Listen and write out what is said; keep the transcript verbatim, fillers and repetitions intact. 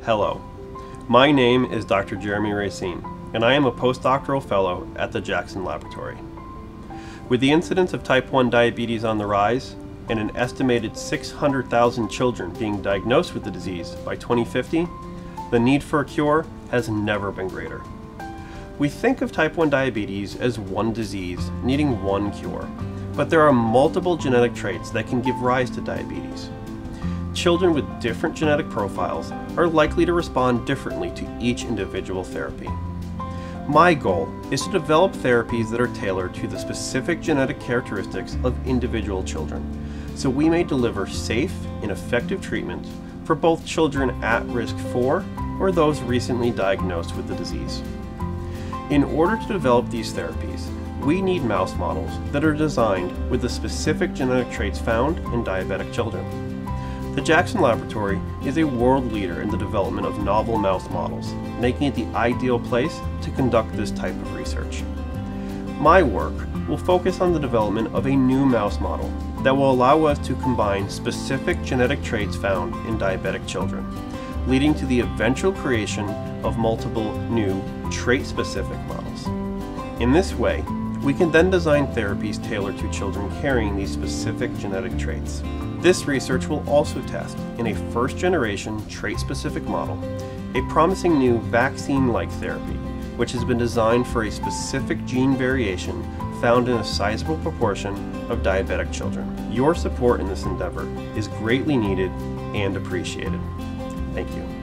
Hello, my name is Doctor Jeremy Racine, and I am a postdoctoral fellow at the Jackson Laboratory. With the incidence of type one diabetes on the rise, and an estimated six hundred thousand children being diagnosed with the disease by twenty fifty, the need for a cure has never been greater. We think of type one diabetes as one disease needing one cure, but there are multiple genetic traits that can give rise to diabetes. Children with different genetic profiles are likely to respond differently to each individual therapy. My goal is to develop therapies that are tailored to the specific genetic characteristics of individual children, so we may deliver safe and effective treatments for both children at risk for or those recently diagnosed with the disease. In order to develop these therapies, we need mouse models that are designed with the specific genetic traits found in diabetic children. The Jackson Laboratory is a world leader in the development of novel mouse models, making it the ideal place to conduct this type of research. My work will focus on the development of a new mouse model that will allow us to combine specific genetic traits found in diabetic children, leading to the eventual creation of multiple new trait-specific models. In this way, we can then design therapies tailored to children carrying these specific genetic traits. This research will also test, in a first-generation trait-specific model, a promising new vaccine-like therapy, which has been designed for a specific gene variation found in a sizable proportion of diabetic children. Your support in this endeavor is greatly needed and appreciated. Thank you.